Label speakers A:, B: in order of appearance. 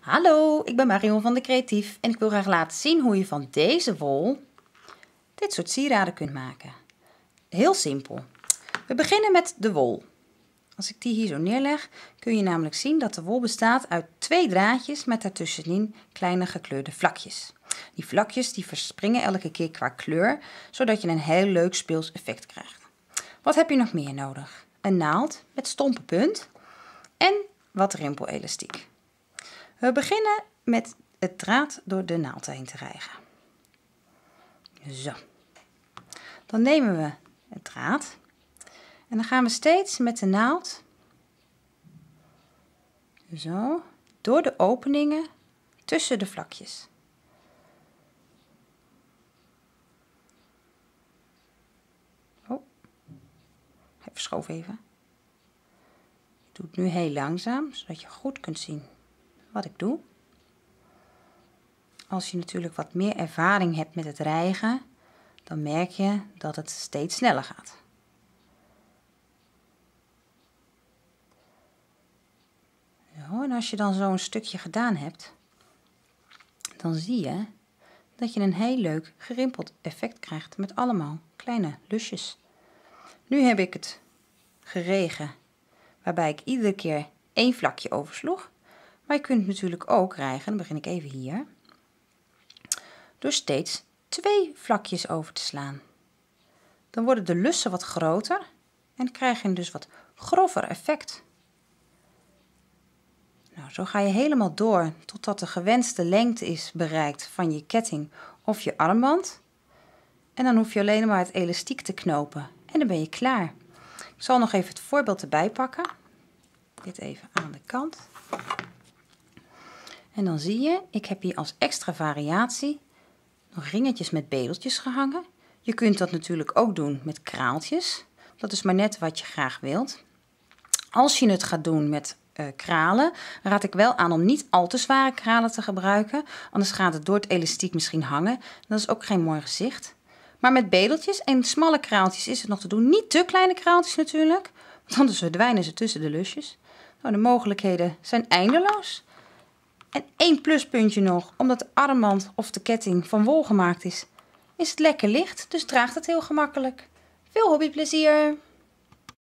A: Hallo, ik ben Marion van de Creatief en ik wil graag laten zien hoe je van deze wol dit soort sieraden kunt maken. Heel simpel. We beginnen met de wol. Als ik die hier zo neerleg, kun je namelijk zien dat de wol bestaat uit 2 draadjes met daartussenin kleine gekleurde vlakjes. Die vlakjes die verspringen elke keer qua kleur, zodat je een heel leuk speels effect krijgt. Wat heb je nog meer nodig? Een naald met stompe punt en wat rimpelelastiek. We beginnen met het draad door de naald heen te rijgen. Zo. Dan nemen we het draad en dan gaan we steeds met de naald zo door de openingen tussen de vlakjes. Oh, hij verschoof even. Ik doe het nu heel langzaam, zodat je goed kunt zien wat ik doe. Als je natuurlijk wat meer ervaring hebt met het rijgen, dan merk je dat het steeds sneller gaat. Zo, en als je dan zo'n stukje gedaan hebt, dan zie je dat je een heel leuk gerimpeld effect krijgt met allemaal kleine lusjes. Nu heb ik het geregen waarbij ik iedere keer 1 vlakje oversloeg. Maar je kunt natuurlijk ook rijgen, dan begin ik even hier, door steeds 2 vlakjes over te slaan. Dan worden de lussen wat groter en dan krijg je een dus wat grover effect. Nou, zo ga je helemaal door totdat de gewenste lengte is bereikt van je ketting of je armband. En dan hoef je alleen maar het elastiek te knopen en dan ben je klaar. Ik zal nog even het voorbeeld erbij pakken. Dit even aan de kant. En dan zie je, ik heb hier als extra variatie nog ringetjes met bedeltjes gehangen. Je kunt dat natuurlijk ook doen met kraaltjes. Dat is maar net wat je graag wilt. Als je het gaat doen met kralen, raad ik wel aan om niet al te zware kralen te gebruiken. Anders gaat het door het elastiek misschien hangen. Dat is ook geen mooi gezicht. Maar met bedeltjes en smalle kraaltjes is het nog te doen. Niet te kleine kraaltjes natuurlijk, want anders verdwijnen ze tussen de lusjes. Nou, de mogelijkheden zijn eindeloos. En 1 pluspuntje nog, omdat de armband of de ketting van wol gemaakt is, is het lekker licht, dus draagt het heel gemakkelijk. Veel hobbyplezier!